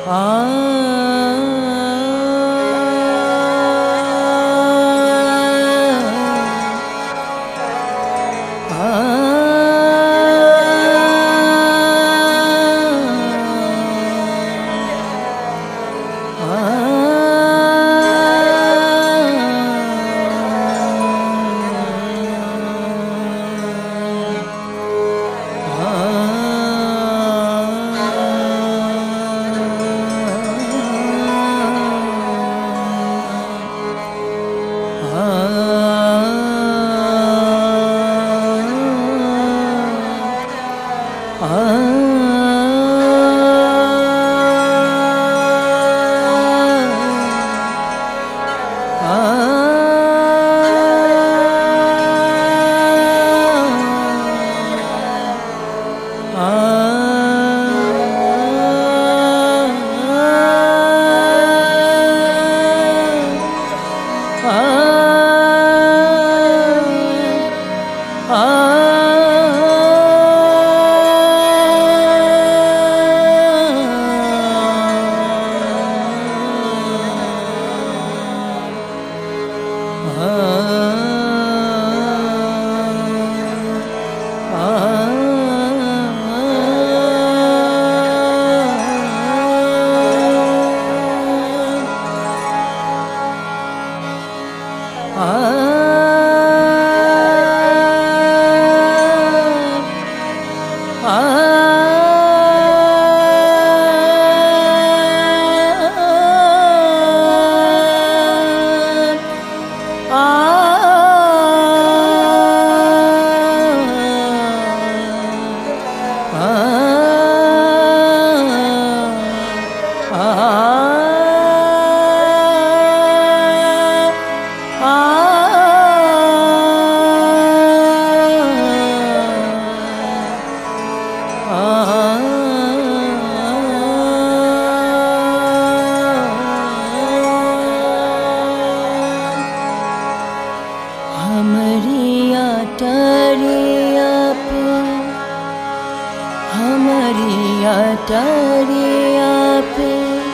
अटरिया पे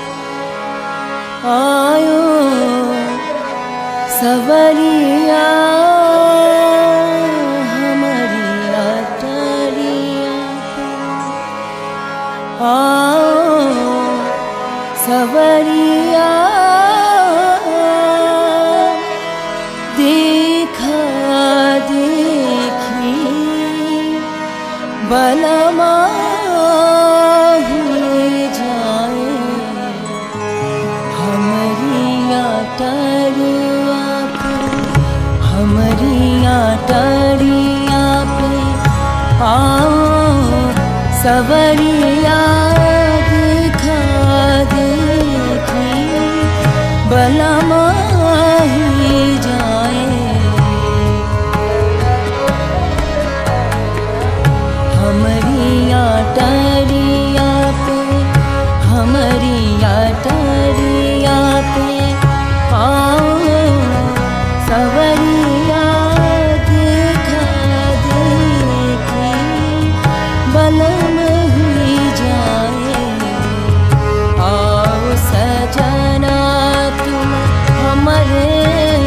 आयो सवरिया हमारी अटरिया पे आओ सवरिया देखा देखी बलमा टरिया पे आओ सवरिया देखा देखी बलमा ही जाए हमरिया टरिया पे हमरिया टरिया पे आओ सवरिया बलम ही जाए आओ सजना तुम हमारे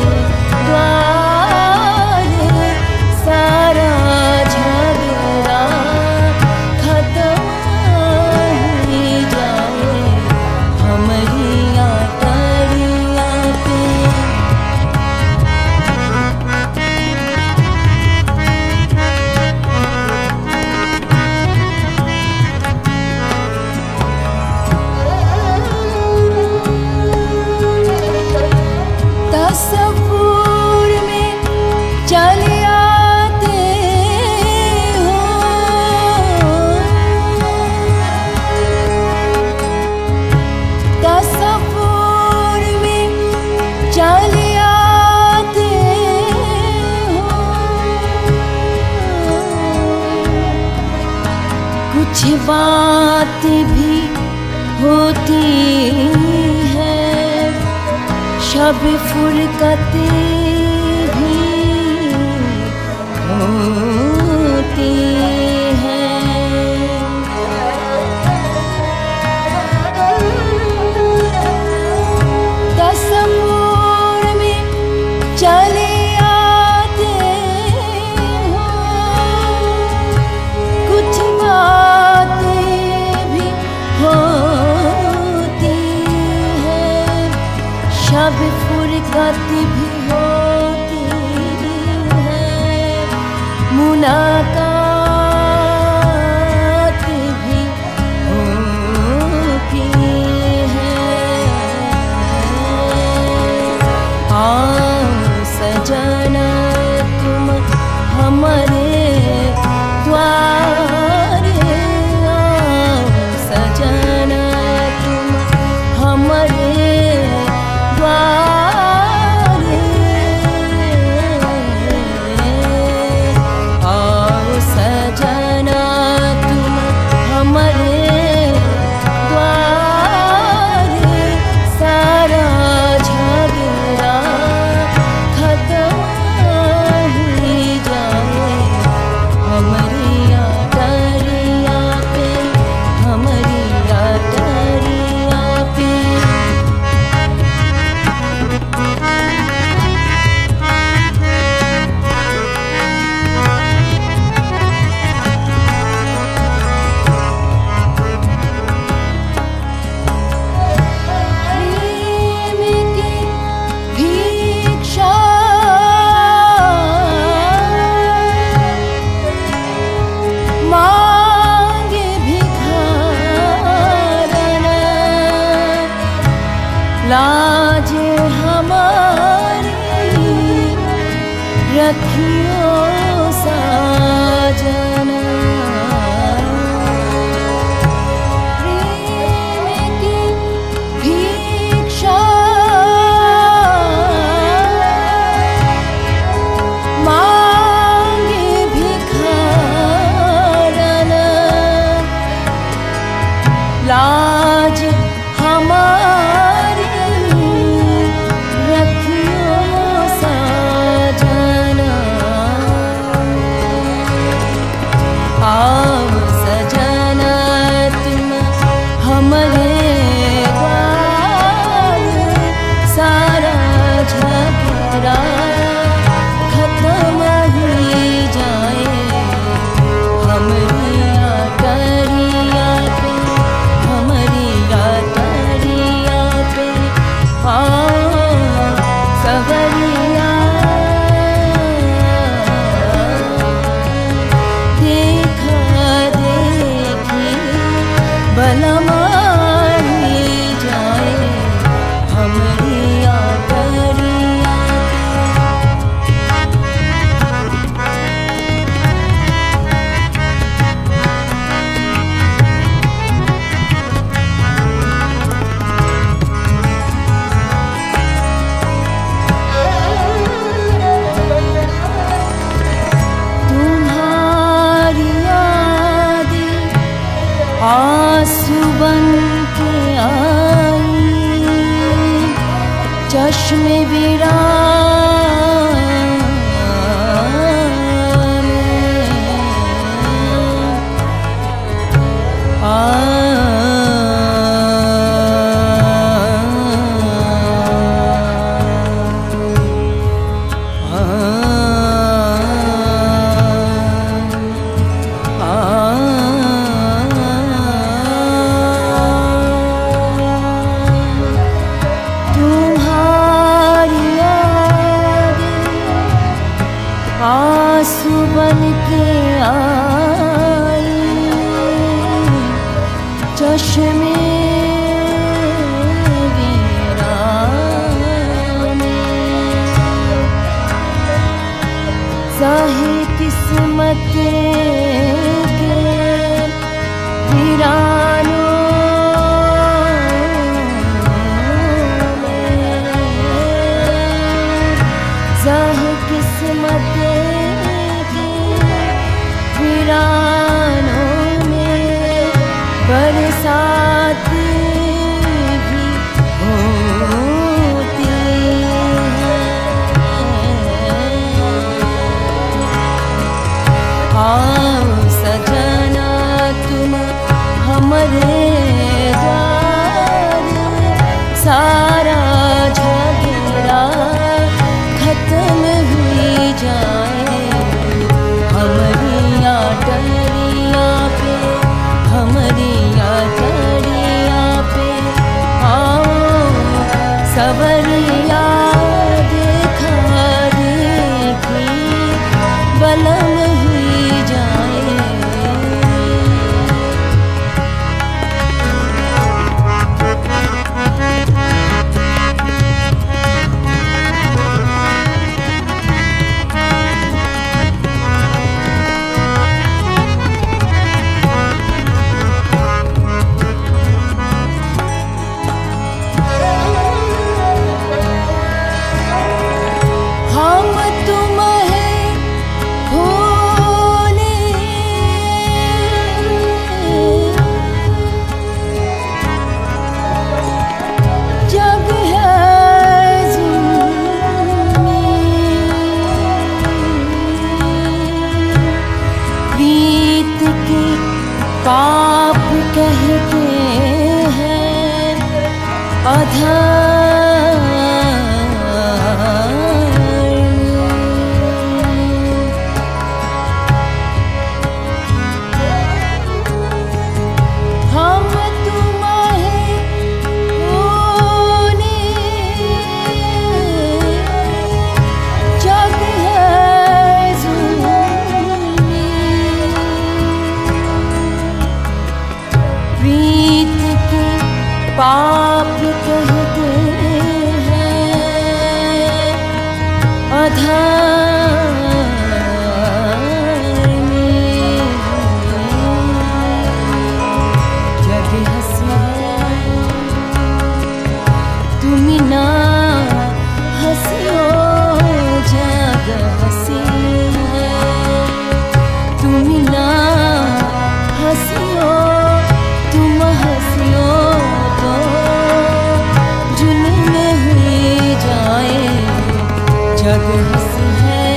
द्वार सारा झगड़ा खत्म ही जाए हमारी अटरिया पे तस्वूर में चले आते हो तस्वूर में चले आते हो कुछ बात भी होती है शब फुरकत भी होती है मुलाकात भी होती है। आओ सजना तुम हमारे द्वारे, आओ सजना तुम हमारे द्वारे, आओ सजना तुम हमारे द्वारे, सारा झगड़ा खत्म ही जाए हमारी अटरिया पे, हमारी अटरिया पे। प्रेम की भिक्षा मांगे भिखारन, लाज हमारी रखियो साजना। प्रेम की भिक्षा मांगे भिखारन, लाज हमारी रखियो साजना। आओ सजना तुम हमारे द्वारे, सारा झगड़ा खत्म ही जाए हमारी अटरिया पे, हमारी अटरिया पे। आओ सवरिया देखा देखी बलमानी जाए हमारी अटरिया तुम्हारी यादें आंसू बन के आई, चश्मे वीरान तुम्हारी यादें आंसू बन के आई, चश्मे वीरान साही किस्मत के वीरानों में, साही किस्मत के वीरानों में बरसात पाप कहते हैं पाप कहते हैं अधर्म जग हंसी है तुम ना हंसियो जग हंसी है तुम ना हंसियो तुम हंसियो जग हंसी है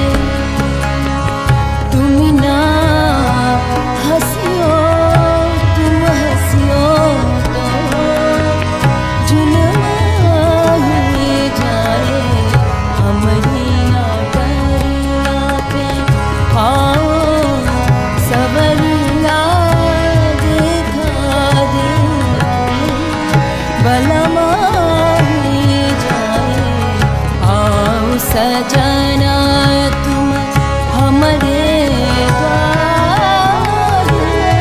तुम ना हंसियो तुम हंसियो तो जुल्म हुई जाए हमारी आटरिया पे आओ सवरिया देखा दे बलमा सजना तुम हमारे द्वार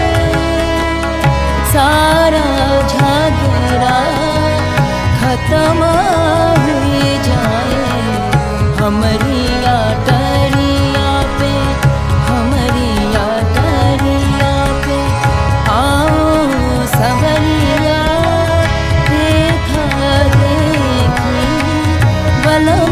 सारा झगड़ा खत्म हुई जाए हमारी आटरिया पे हमारी आटरिया पे आओ सवरिया देखा देखी बला